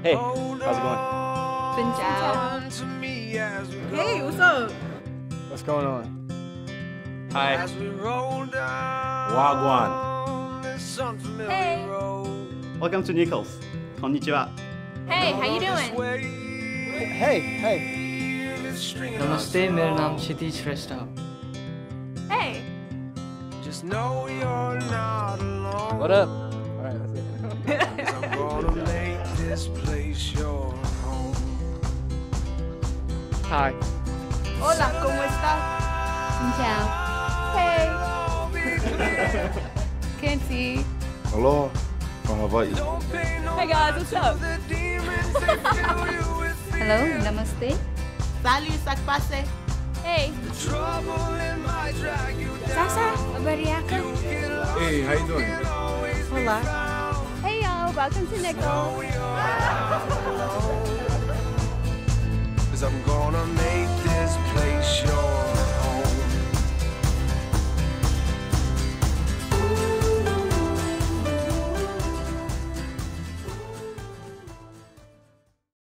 Hey, how's it going? Xin chào. Hey, what's up? What's going on? Hi. Wagwan. Hey. Welcome to Nichols. Konnichiwa. Hey, how you doing? Hey. नमस्ते मेरा नाम क्षितिज श्रेष्ठ है Hey. Just know you're not alone. What up? All right, that's it. I'm gonna make this place your home. Hi. Hola, ¿cómo estás? Xin chào. Hey. Can't see. Hello, from Hawaii. Don't pay no Hey guys, what's up? the demons that fill you with fear. Hello, namaste. Salut, ça se passe? Hey. Trouble in my drag you down. Sasa, Abariaka. Hey, how you doing? Hola. Hey y'all, welcome to Nichols. Cause I'm gonna make